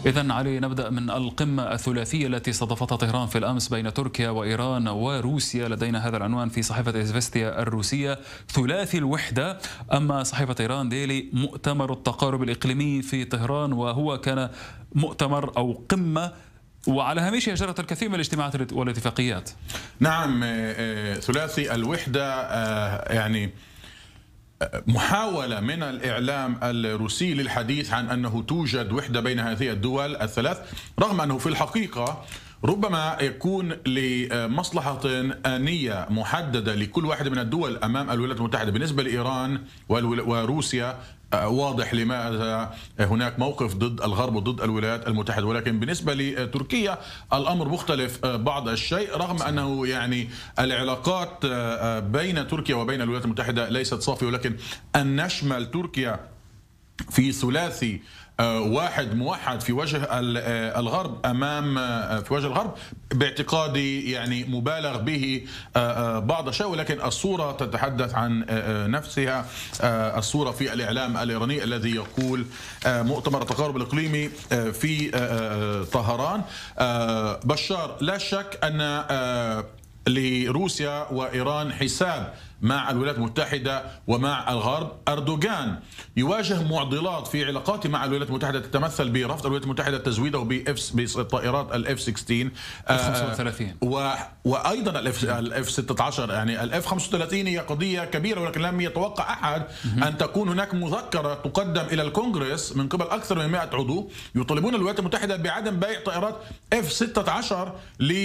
إذن علي، نبدأ من القمة الثلاثية التي استضافتها طهران في الأمس بين تركيا وإيران وروسيا. لدينا هذا العنوان في صحيفة إزفستيا الروسية: ثلاثي الوحدة. أما صحيفة إيران ديلي: مؤتمر التقارب الإقليمي في طهران، وهو كان مؤتمر أو قمة وعلى هامشها جرت الكثير من الاجتماعات والاتفاقيات. نعم، ثلاثي الوحدة يعني محاولة من الإعلام الروسي للحديث عن أنه توجد وحدة بين هذه الدول الثلاث، رغم أنه في الحقيقة ربما يكون لمصلحة آنية محددة لكل واحدة من الدول أمام الولايات المتحدة. بالنسبة لإيران وروسيا واضح لماذا هناك موقف ضد الغرب وضد الولايات المتحدة، ولكن بالنسبة لتركيا الأمر مختلف بعض الشيء، رغم أنه يعني العلاقات بين تركيا وبين الولايات المتحدة ليست صافية، ولكن أن نشمل تركيا في ثلاثي واحد موحد في وجه الغرب في وجه الغرب باعتقادي يعني مبالغ به بعض الشيء، ولكن الصورة تتحدث عن نفسها. الصورة في الإعلام الإيراني الذي يقول مؤتمر التقارب الإقليمي في طهران. بشار، لا شك أن لروسيا وإيران حساب مع الولايات المتحدة ومع الغرب. أردوغان يواجه معضلات في علاقاته مع الولايات المتحدة تتمثل برفض الولايات المتحدة تزويده بالطائرات الاف 16 35 وأيضا الاف 16. يعني الاف 35 هي قضية كبيرة، ولكن لم يتوقع أحد أن تكون هناك مذكرة تقدم إلى الكونغرس من قبل أكثر من 100 عضو يطالبون الولايات المتحدة بعدم بيع طائرات اف 16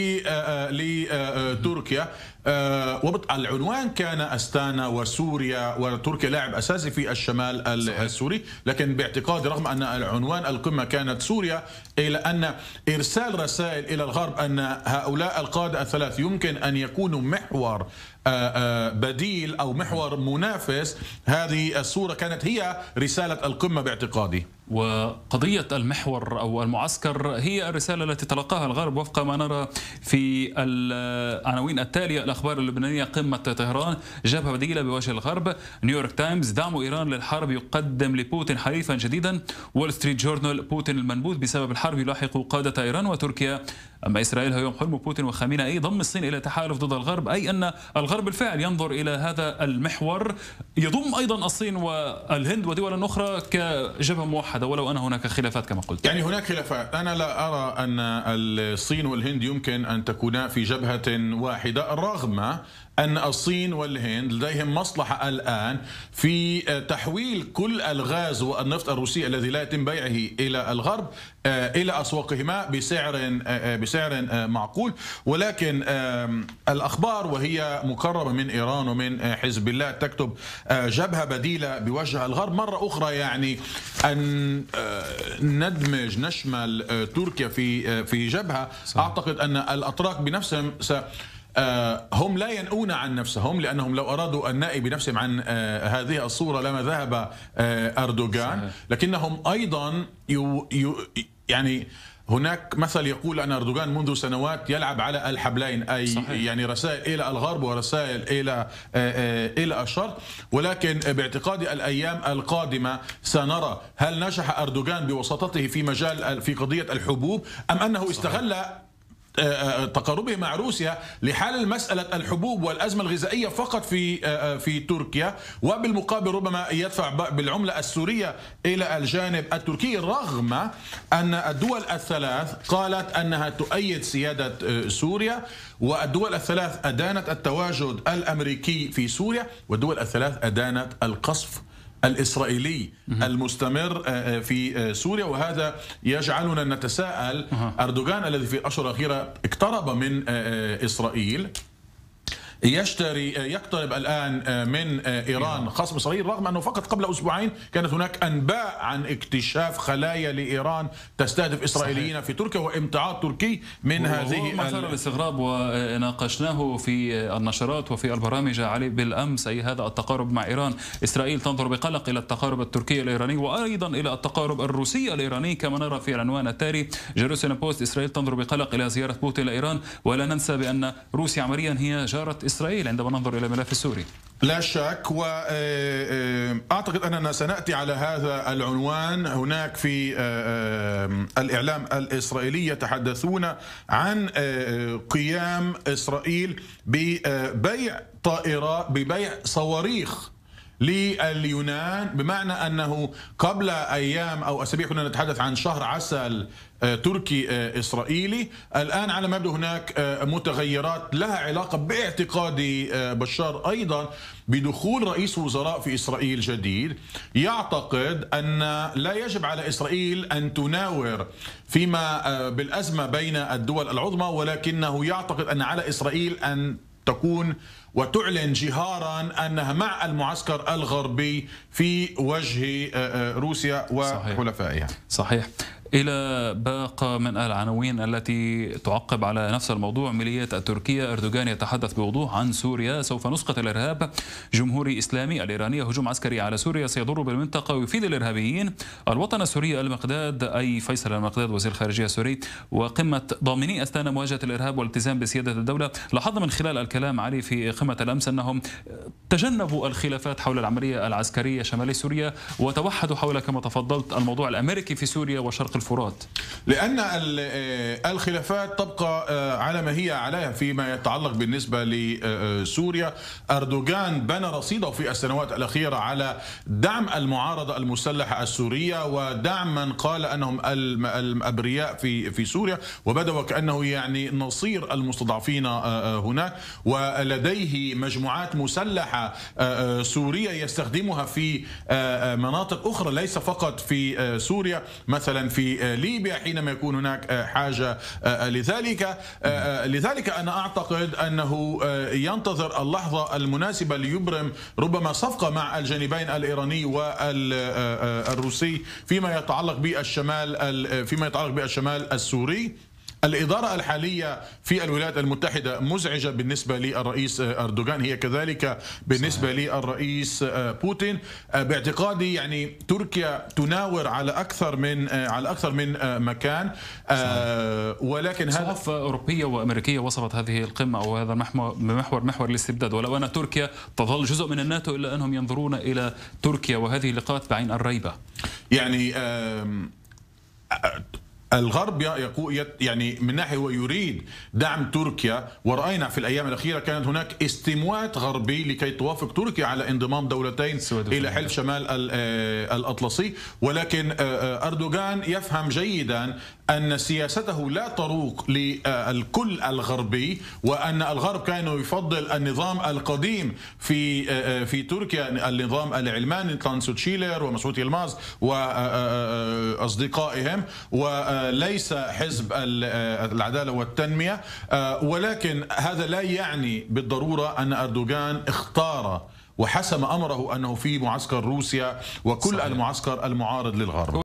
لتركيا. العنوان كان أستانا وسوريا، وتركيا لاعب أساسي في الشمال السوري، لكن باعتقادي رغم أن العنوان القمة كانت سوريا، إلى أن إرسال رسائل إلى الغرب أن هؤلاء القادة الثلاث يمكن أن يكونوا محور بديل أو محور منافس، هذه الصورة كانت هي رسالة القمة باعتقادي. وقضية المحور أو المعسكر هي الرسالة التي تلقاها الغرب وفق ما نرى في العناوين التالية: الأخبار اللبنانية، قمة طهران، جبهة بديلة بوجه الغرب. نيويورك تايمز: دعم إيران للحرب يقدم لبوتين حليفا جديدا. وول ستريت جورنال: بوتين المنبوذ بسبب الحرب يلاحق قادة إيران وتركيا. أما إسرائيل: هيوم حلم بوتين وخامنئي ضم الصين إلى تحالف ضد الغرب، أي أن الغرب بالفعل ينظر إلى هذا المحور يضم أيضا الصين والهند ودول أخرى كجبهة موحدة، ولو أن هناك خلافات كما قلت. يعني هناك خلافات، أنا لا أرى أن الصين والهند يمكن أن تكونا في جبهة واحدة، رغم أن الصين والهند لديهم مصلحة الآن في تحويل كل الغاز والنفط الروسي الذي لا يتم بيعه إلى الغرب إلى أسواقهما بسعر معقول. ولكن الأخبار وهي مقربة من إيران ومن حزب الله تكتب جبهة بديلة بوجه الغرب مرة أخرى، يعني أن نشمل تركيا في جبهة. أعتقد أن الأتراك بنفسهم هم لا ينؤون عن نفسهم، لأنهم لو أرادوا النأي بنفسهم عن هذه الصورة لما ذهب أردوغان. لكنهم أيضا يعني هناك مثل يقول أن أردوغان منذ سنوات يلعب على الحبلين، أي صحيح. يعني رسائل إلى الغرب ورسائل إلى الشرق. ولكن باعتقادي الأيام القادمة سنرى هل نجح أردوغان بوساطته في قضية الحبوب، أم أنه استغل تقاربه مع روسيا لحل مسألة الحبوب والأزمة الغذائية فقط في تركيا، وبالمقابل ربما يدفع بالعملة السورية إلى الجانب التركي، رغم أن الدول الثلاث قالت أنها تؤيد سيادة سوريا، والدول الثلاث أدانت التواجد الأمريكي في سوريا، والدول الثلاث أدانت القصف الإسرائيلي المستمر في سوريا. وهذا يجعلنا نتساءل: أردوغان الذي في الأشهر الأخيرة اقترب من إسرائيل يقترب الآن من إيران خصم إسرائيل، رغم أنه فقط قبل أسبوعين كانت هناك أنباء عن اكتشاف خلايا لإيران تستهدف إسرائيليين في تركيا وامتعاض تركي من هذه مثار الاستغراب، وناقشناه في النشرات وفي البرامج علي بالأمس، أي هذا التقارب مع إيران. إسرائيل تنظر بقلق إلى التقارب التركي الإيراني وأيضا إلى التقارب الروسي الإيراني كما نرى في العنوان التالي: جيروسالم بوست: إسرائيل تنظر بقلق إلى زيارة بوتين لإيران، ولا ننسى بأن روسيا عمليا هي جارة إسرائيل عندما ننظر إلى الملف السوري. لا شك، وأعتقد أننا سنأتي على هذا العنوان. هناك في الإعلام الإسرائيلي يتحدثون عن قيام إسرائيل ببيع طائرات، ببيع صواريخ لليونان، بمعنى أنه قبل أيام أو أسابيع كنا نتحدث عن شهر عسل تركي إسرائيلي. الآن على ما يبدو هناك متغيرات لها علاقة باعتقاد بشار أيضا بدخول رئيس وزراء في إسرائيل جديد، يعتقد أن لا يجب على إسرائيل أن تناور فيما بالأزمة بين الدول العظمى، ولكنه يعتقد أن على إسرائيل أن تكون وتعلن جهارا أنها مع المعسكر الغربي في وجه روسيا وحلفائها. صحيح. إلى باقة من العناوين التي تعقب على نفس الموضوع. ميليات التركية، أردوغان يتحدث بوضوح عن سوريا، سوف نسقط الإرهاب جمهوري إسلامي. الإيرانية، هجوم عسكري على سوريا سيضر بالمنطقة ويفيد الإرهابيين. الوطن السوري، المقداد أي فيصل المقداد وزير الخارجية السوري، وقمة ضامني أستانا مواجهة الإرهاب والالتزام بسيادة الدولة. لاحظنا من خلال الكلام علي في قمة الأمس أنهم تجنبوا الخلافات حول العملية العسكرية شمالي سوريا وتوحدوا حول كما تفضلت الموضوع الأمريكي في سوريا وشرق الفرات، لأن الخلافات تبقى على ما هي عليها فيما يتعلق بالنسبة لسوريا. أردوغان بنى رصيده في السنوات الأخيرة على دعم المعارضة المسلحة السورية ودعم من قال أنهم الأبرياء في سوريا، وبدأ وكأنه يعني نصير المستضعفين هناك، ولديه مجموعات مسلحة سورية يستخدمها في مناطق أخرى ليس فقط في سوريا، مثلا في ليبيا حينما يكون هناك حاجة لذلك أنا أعتقد أنه ينتظر اللحظة المناسبة ليبرم ربما صفقة مع الجانبين الإيراني والروسي فيما يتعلق بالشمال السوري. الإدارة الحالية في الولايات المتحدة مزعجة بالنسبة للرئيس أردوغان، هي كذلك بالنسبة للرئيس بوتين. باعتقادي يعني تركيا تناور على أكثر من مكان، ولكن صحف أوروبية وأمريكية وصفت هذه القمة أو هذا محور الاستبداد، ولو أن تركيا تظل جزء من الناتو إلا أنهم ينظرون إلى تركيا وهذه اللقاءات بعين الريبة. يعني الغرب يعني من ناحية هو يريد دعم تركيا، ورأينا في الأيام الأخيرة كانت هناك استموات غربي لكي توافق تركيا على انضمام دولتين إلى حلف شمال الأطلسي، ولكن أردوغان يفهم جيدا أن سياسته لا تروق للكل الغربي، وأن الغرب كانوا يفضل النظام القديم في تركيا، النظام العلماني تانسو تشيلر ومسعود يلماز وأصدقائهم، وليس حزب العدالة والتنمية. ولكن هذا لا يعني بالضرورة أن أردوغان اختار وحسم أمره أنه في معسكر روسيا وكل المعسكر المعارض للغرب.